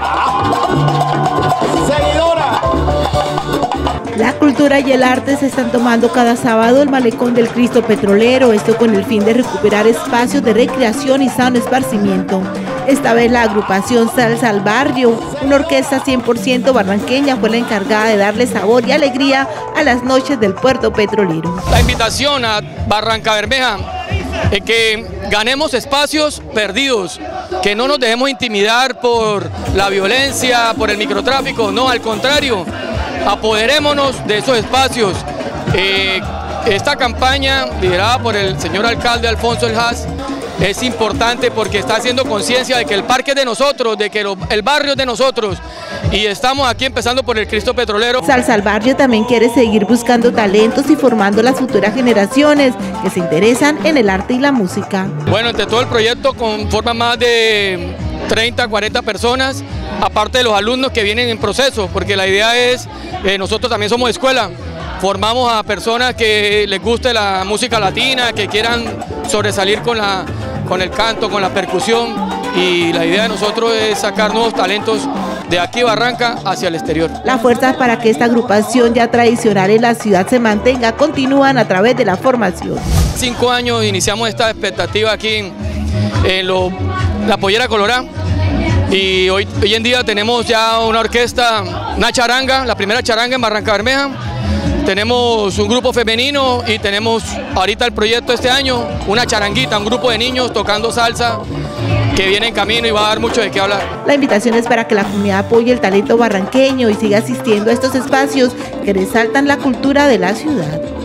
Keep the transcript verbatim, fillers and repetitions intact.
Seguidora. La cultura y el arte se están tomando cada sábado el malecón del Cristo Petrolero, esto con el fin de recuperar espacios de recreación y sano esparcimiento. Esta vez la agrupación Salsa al Barrio, una orquesta cien por ciento barranqueña, fue la encargada de darle sabor y alegría a las noches del puerto petrolero. La invitación a Barrancabermeja es que ganemos espacios perdidos, que no nos dejemos intimidar por la violencia, por el microtráfico, no, al contrario, apoderémonos de esos espacios. Eh, esta campaña, liderada por el señor alcalde Alfonso El Haz, es importante porque está haciendo conciencia de que el parque es de nosotros, de que lo, el barrio es de nosotros, y estamos aquí empezando por el Cristo Petrolero. Salsa al Barrio también quiere seguir buscando talentos y formando las futuras generaciones que se interesan en el arte y la música. Bueno, entre todo el proyecto conforma más de treinta, cuarenta personas, aparte de los alumnos que vienen en proceso, porque la idea es, eh, nosotros también somos escuela, formamos a personas que les guste la música latina, que quieran sobresalir con, la, con el canto, con la percusión, y la idea de nosotros es sacar nuevos talentos de aquí Barranca hacia el exterior. Las fuerzas para que esta agrupación ya tradicional en la ciudad se mantenga continúan a través de la formación. Cinco años iniciamos esta expectativa aquí en, en lo, la Pollera Colorada, y hoy, hoy en día tenemos ya una orquesta, una charanga, la primera charanga en Barrancabermeja. Tenemos un grupo femenino y tenemos ahorita el proyecto este año, una charanguita, un grupo de niños tocando salsa que viene en camino y va a dar mucho de qué hablar. La invitación es para que la comunidad apoye el talento barranqueño y siga asistiendo a estos espacios que resaltan la cultura de la ciudad.